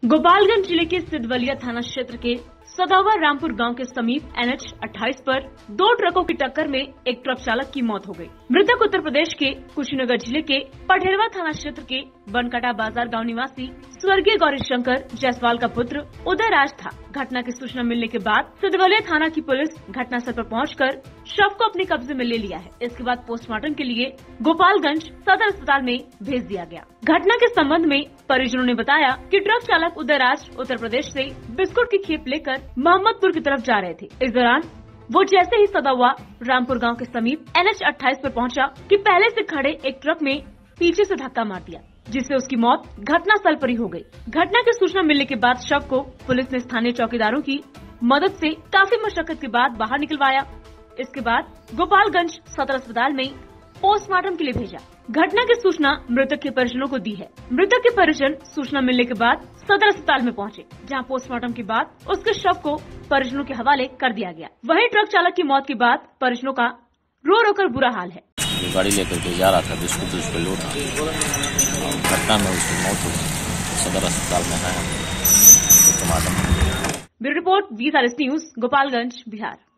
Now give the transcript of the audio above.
गोपालगंज जिले के सिद्धवलिया थाना क्षेत्र के सदावा रामपुर गांव के समीप NH 28 पर दो ट्रकों की टक्कर में एक ट्रक चालक की मौत हो गई। मृतक उत्तर प्रदेश के कुशीनगर जिले के पढ़ेरवा थाना क्षेत्र के बनकाटा बाजार गांव निवासी स्वर्गीय गौरीशंकर जायसवाल का पुत्र उदयराज था। घटना की सूचना मिलने के बाद सिद्धवलिया थाना की पुलिस घटनास्थल पर पहुंचकर शव को अपने कब्जे में ले लिया है। इसके बाद पोस्टमार्टम के लिए गोपालगंज सदर अस्पताल में भेज दिया गया। घटना के संबंध में परिजनों ने बताया कि ट्रक चालक उदयराज उत्तर प्रदेश से बिस्कुट की खेप लेकर मोहम्मदपुर की तरफ जा रहे थे। इस दौरान वो जैसे ही सदावा रामपुर गांव के समीप NH 28 पर पहुंचा कि पहले से खड़े एक ट्रक में पीछे से धक्का मार दिया, जिससे उसकी मौत घटनास्थल पर ही हो गई। घटना की सूचना मिलने के बाद शव को पुलिस ने स्थानीय चौकीदारों की मदद से काफी मशक्कत के बाद बाहर निकलवाया। इसके बाद गोपालगंज सदर अस्पताल में पोस्टमार्टम के लिए भेजा। घटना की सूचना मृतक के परिजनों को दी है। मृतक के परिजन सूचना मिलने के बाद सदर अस्पताल में पहुंचे, जहां पोस्टमार्टम के बाद उसके शव को परिजनों के हवाले कर दिया गया। वहीं ट्रक चालक की मौत के बाद परिजनों का रो रो कर बुरा हाल है। गाड़ी लेकर के जा रहा था, बिस्कुट उस पर लोड घटना में उसकी मौत हो गई। सदर अस्पताल में है। Bureau report 20 news, Gopalganj, Bihar.